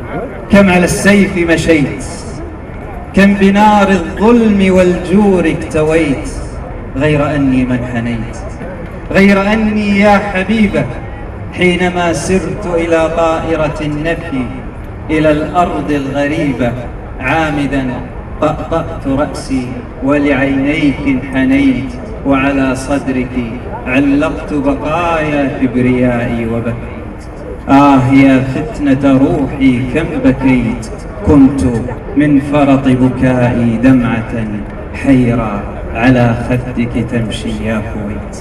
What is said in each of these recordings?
كم على السيف مشيت، كم بنار الظلم والجور اكتويت، غير أني من حنيت، غير أني يا حبيبة حينما سرت إلى طائرة النفي إلى الأرض الغريبة عامدا طأطأت رأسي ولعينيك انحنيت، وعلى صدرك علقت بقايا كبريائي وبكيت. يا فتنة روحي كم بكيت، كنت من فرط بكائي دمعة حيرى على خدك تمشي يا كويت.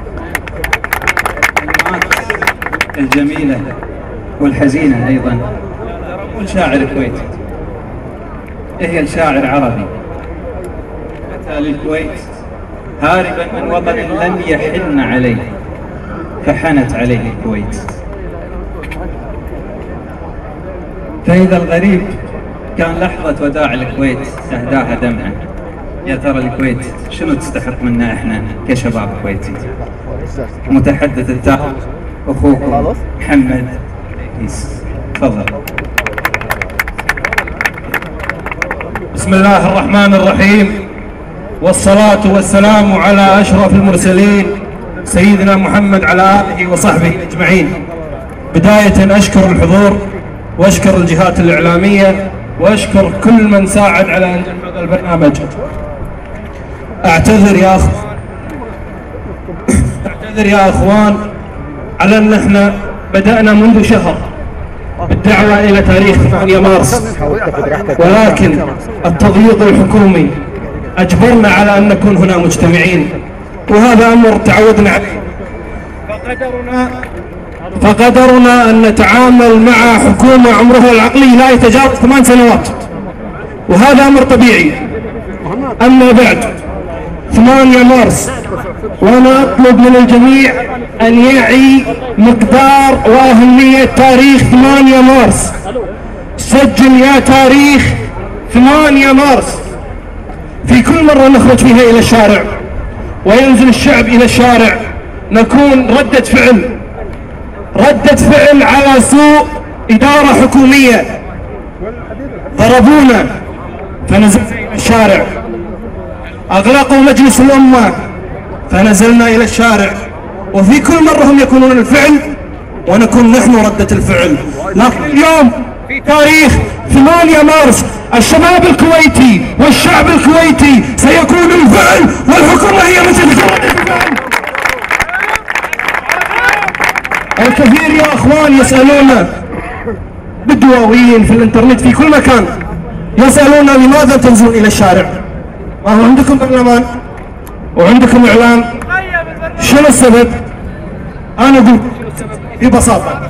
الكلمات الجميلة والحزينة أيضا والشاعر كويتي. هي الشاعر عربي أتى للكويت هاربا من وطن لم يحن عليه فحنت عليه الكويت. فإذا الغريب كان لحظة وداع الكويت أهداها دمعا، يا ترى الكويت شنو تستحق منا إحنا كشباب كويتي؟ متحدث التالي أخوكم محمد عيسى، تفضل. بسم الله الرحمن الرحيم، والصلاة والسلام على أشرف المرسلين سيدنا محمد على آله وصحبه أجمعين. بداية أشكر الحضور وأشكر الجهات الإعلامية وأشكر كل من ساعد على أن هذا البرنامج. أعتذر يا أخوان على أن احنا بدأنا منذ شهر بالدعوة إلى تاريخ 8 مارس، ولكن التضييق الحكومي أجبرنا على أن نكون هنا مجتمعين، وهذا أمر تعودنا عليه. فقدرنا أن نتعامل مع حكومة عمرها العقلي لا يتجاوز 8 سنوات، وهذا أمر طبيعي. أما بعد 8 مارس، وأنا أطلب من الجميع أن يعي مقدار وأهمية تاريخ 8 مارس. سجل يا تاريخ 8 مارس. في كل مرة نخرج فيها إلى الشارع وينزل الشعب إلى الشارع نكون ردة فعل على سوء إدارة حكومية. ضربونا فنزلنا إلى الشارع، أغلقوا مجلس الأمة فنزلنا إلى الشارع، وفي كل مرة هم يكونون الفعل ونكون نحن ردة الفعل. لكن اليوم في تاريخ 8 مارس الشباب الكويتي والشعب الكويتي سيكون الفعل، والحكومة هي من ستكون ردة الفعل. الكثير يا أخوان يسألون بالدواوين في الانترنت في كل مكان، يسألون لماذا تنزلون إلى الشارع؟ ما هو عندكم برلمان وعندكم إعلام، شنو السبب؟ أنا أقول ببساطة،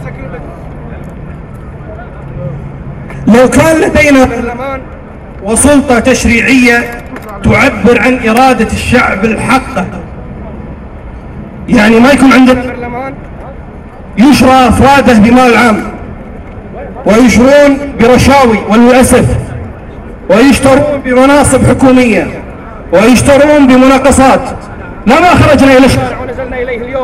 لو كان لدينا برلمان وسلطة تشريعية تعبر عن إرادة الشعب الحقة، يعني ما يكون عندنا برلمان يشرى أفراده بمال عام ويشرون برشاوي وللأسف، ويشترون بمناصب حكومية ويشترون بمناقصات، لما خرجنا إلى الشارع ونزلنا إليه اليوم.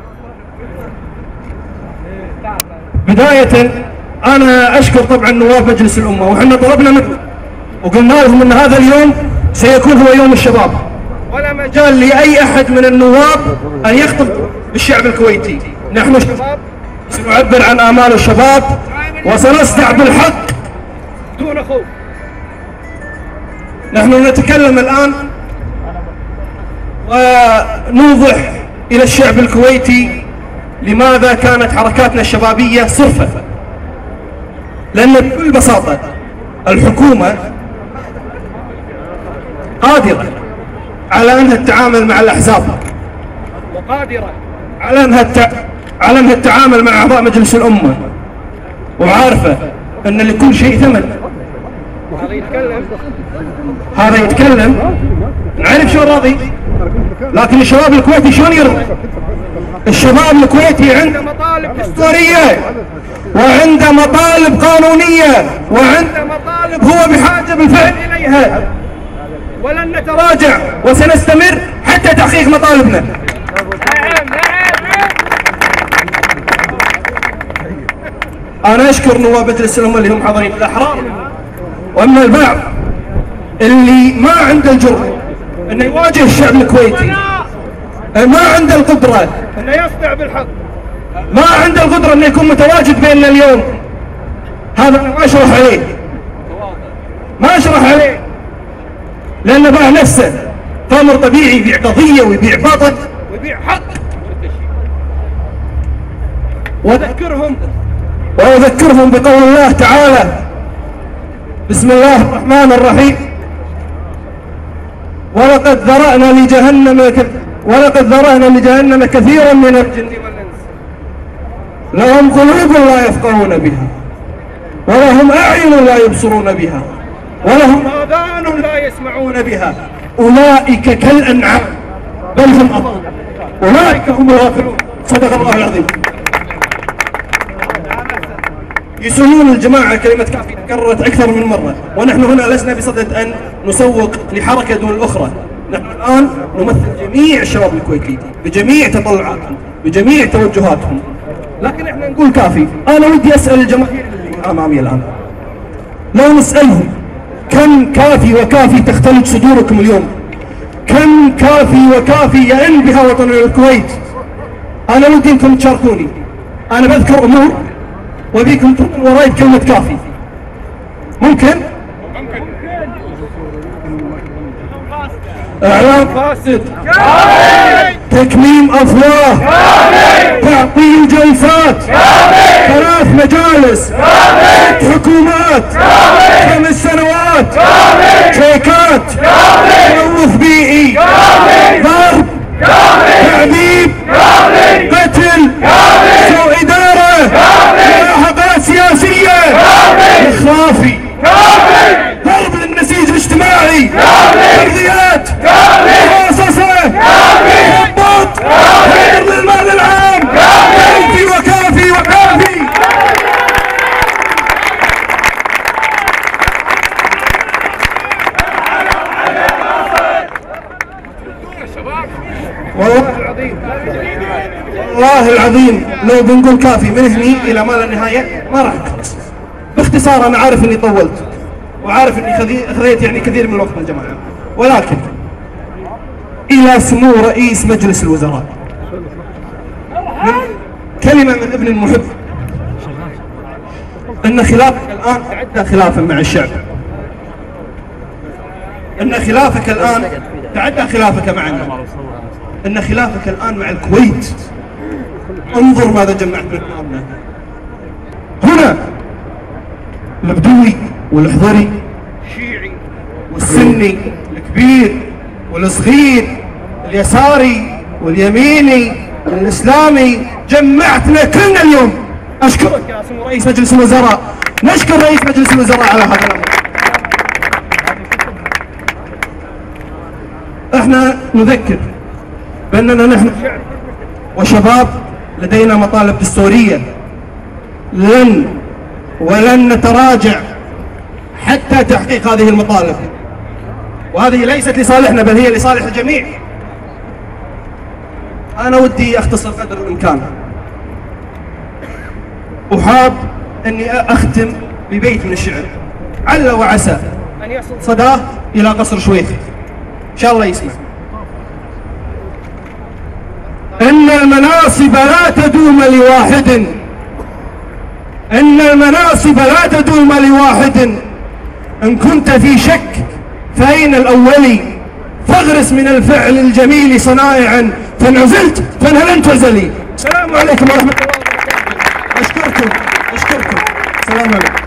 بداية أنا أشكر طبعا نواب مجلس الأمة، وحنا طلبنا منهم وقلنا لهم أن هذا اليوم سيكون هو يوم الشباب، ولا مجال لأي أحد من النواب أن يخطب بالشعب الكويتي. نحن شباب سنعبر عن آمال الشباب وسنصدع بالحق دون خوف. نحن نتكلم الآن ونوضح إلى الشعب الكويتي لماذا كانت حركاتنا الشبابية صرفة. لأن بكل بساطة الحكومة قادرة على أنها تتعامل مع الأحزاب، وقادرة على أنها تتعامل مع أعضاء مجلس الأمة، وعارفة أن لكل شيء ثمن. هذا يتكلم نعرف شو راضي، لكن الشباب الكويتي شلون يرضى؟ الشباب الكويتي عنده مطالب دستورية وعنده مطالب قانونية وعنده مطالب هو بحاجة بالفعل إليها، ولن نتراجع وسنستمر حتى تحقيق مطالبنا. أنا أشكر نواب مجلس الأمة اللي هم حاضرين الأحرار. وأما البعض اللي ما عنده الجرأة أنه يواجه الشعب الكويتي، ما عنده القدرة أنه يصدع بالحق، ما عنده القدرة أنه يكون متواجد بيننا اليوم، هذا أنا ما أشرح عليه، ما أشرح عليه، لأنه باع نفسه فأمر طبيعي يبيع قضية ويبيع باطل ويبيع حق. وأذكرهم بقول الله تعالى: بسم الله الرحمن الرحيم: ولقد ذرأنا لجهنم كثيرا من الجن والإنس لهم قلوب لا يفقهون بها، ولهم أعين لا يبصرون بها، ولهم آذان لا يسمعون بها، أولئك كالأنعام بل هم أضل، أولئك هم الغافلون. صدق الله العظيم. يسمون الجماعة كلمة كافي تكررت أكثر من مرة، ونحن هنا لسنا بصدد أن نسوق لحركة دون الأخرى. نحن الآن نمثل جميع الشباب الكويتي بجميع تطلعاتهم بجميع توجهاتهم، لكن احنا نقول كافي. أنا ودي أسأل الجماهير اللي أمامي الآن، لو نسألهم كم كافي وكافي تختلج صدوركم اليوم؟ كم كافي وكافي يئن بها وطن الكويت؟ أنا ودي أنكم تشاركوني. أنا بذكر أمور وبيكم تقولون وراي بكلمة كافي. ممكن؟ إعلام فاسد، تكميم أفواه، تعطيل جلسات، 3 مجالس، 6 حكومات، 5 سنوات، شيكات، تلوث بيئي، ضرب، تعذيب، قتل، سوء إدارة، ملاحقات سياسية، إخرافي، ضرب للنسيج الاجتماعي، ترضيات، مؤسسة، هبط، هدر للمال العام، كافي وكافي وكافي. والله العظيم لو بنقول كافي من هني الى ما لا نهايه ما راح نخلص. باختصار انا عارف اني طولت وعارف اني خذيت يعني كثير من الوقت من الجماعه، ولكن الى سمو رئيس مجلس الوزراء من كلمه من ابن المحب ان خلافك الان تعدى خلافا مع الشعب، ان خلافك الان تعدى خلافك معنا، ان خلافك الان مع الكويت. انظر ماذا جمعت من امامنا هنا، البدوي والحضري، الشيعي والسني، الكبير والصغير، اليساري واليميني والاسلامي، جمعتنا كلنا اليوم. اشكرك يا سمو رئيس مجلس الوزراء، نشكر رئيس مجلس الوزراء على هذا الامر. احنا نذكر باننا نحن شعب وشباب لدينا مطالب دستورية ولن نتراجع حتى تحقيق هذه المطالب، وهذه ليست لصالحنا بل هي لصالح الجميع. أنا ودي أختصر قدر الإمكان، وحاب أني أختم ببيت من الشعر عل وعسى أن يصل صداه إلى قصر شويخ، إن شاء الله يسمع. إن المناصب لا تدوم لواحد، إن المناصب لا تدوم لواحد، إن كنت في شك فأين الأولي، فاغرس من الفعل الجميل صنائعا، فإن عزلت فانهل أنت وزلي. السلام عليكم ورحمة الله وبركاته. أشكركم. السلام عليكم.